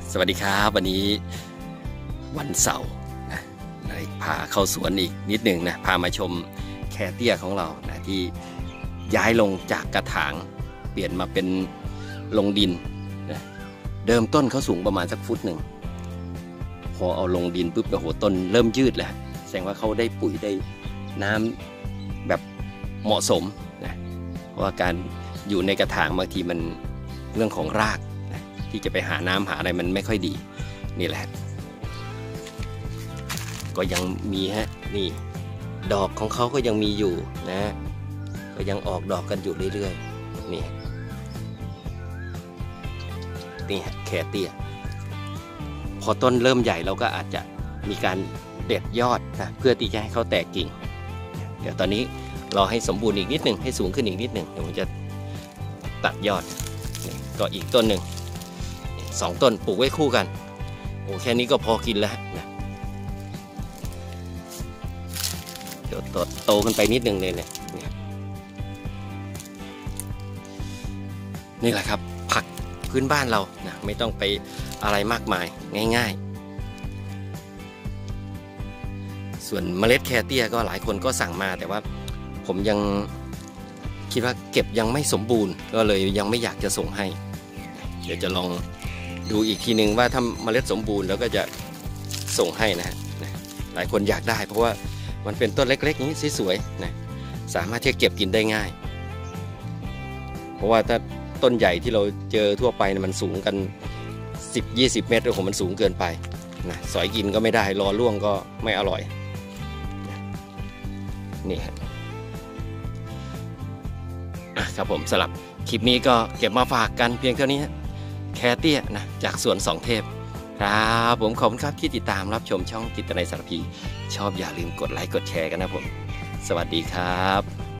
สวัสดีครับวันนี้วันเสาร์นะพาเข้าสวนอีกนิดหนึ่งนะพามาชมแคเตี้ยของเรานะที่ย้ายลงจากกระถางเปลี่ยนมาเป็นลงดินนะเดิมต้นเขาสูงประมาณสักฟุตหนึ่งพอเอาลงดินปุ๊บโอ้โหต้นเริ่มยืดแล้วแสดงว่าเขาได้ปุ๋ยได้น้ำแบบเหมาะสมนะเพราะว่าการอยู่ในกระถางบางทีมันเรื่องของรากที่จะไปหาน้ำหาอะไรมันไม่ค่อยดีนี่แหละก็ยังมีฮะนี่ดอกของเขาก็ยังมีอยู่นะก็ยังออกดอกกันอยู่เรื่อยๆนี่แคเตี้ยพอต้นเริ่มใหญ่เราก็อาจจะมีการเด็ดยอดนะเพื่อที่จะให้เขาแตกกิ่งเดี๋ยวตอนนี้รอให้สมบูรณ์อีกนิดหนึ่งให้สูงขึ้นอีกนิดหนึ่งเดี๋ยวผมจะตัดยอดก็อีกต้นหนึ่ง2 ต้นปลูกไว้คู่กันโอ้แค่นี้ก็พอกินแล้วนะเดี๋ยวโตขึ้นไปนิดนึงเลยเนี่ยนี่แหละครับผักพื้นบ้านเรานะไม่ต้องไปอะไรมากมายง่ายๆส่วนเมล็ดแคเตี้ยก็หลายคนก็สั่งมาแต่ว่าผมยังคิดว่าเก็บยังไม่สมบูรณ์ก็เลยยังไม่อยากจะส่งให้เดี๋ยวจะลองดูอีกทีนึงว่าถ้าเมล็ดสมบูรณ์แล้วก็จะส่งให้นะฮะหลายคนอยากได้เพราะว่ามันเป็นต้นเล็กๆนี้สวยๆนะสามารถที่จะเก็บกินได้ง่ายเพราะว่าถ้าต้นใหญ่ที่เราเจอทั่วไปมันสูงกัน10-20 เมตรโอ้โหมันสูงเกินไปนะสอยกินก็ไม่ได้รอร่วงก็ไม่อร่อยนี่ครับผมสำหรับคลิปนี้ก็เก็บมาฝากกันเพียงเท่านี้แคเตี้ยนะจากสวนสองเทพครับผมขอบคุณครับที่ติดตามรับชมช่องกิตตินัยสารพีชอบอย่าลืมกดไลค์กดแชร์กันนะผมสวัสดีครับ